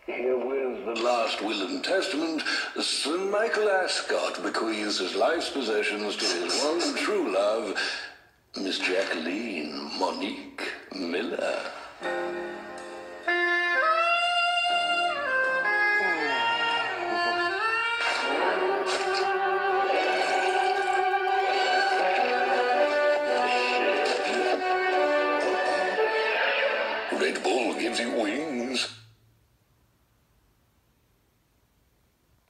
Herewith the last will and testament, Sir Michael Ascot bequeaths his life's possessions to his one and true love, Miss Jacqueline Monique Miller. Red Bull gives you wings.